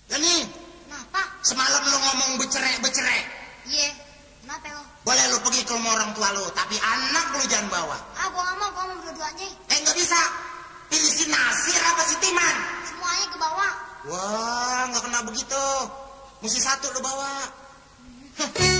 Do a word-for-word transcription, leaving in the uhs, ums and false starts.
Dani. Kenapa? Semalam lu ngomong becerek-becerek. Iya. Kenapa lo? Boleh lu pergi ke rumah orang tua lu, tapi anak lu jangan bawa. Ah, gua nggak mau, gua mau berdua-duanya. Eh, nggak bisa. Pilih si Nasir apa si Timan? Semuanya ke bawah. Wah, nggak kena begitu. Mesti satu lu bawa.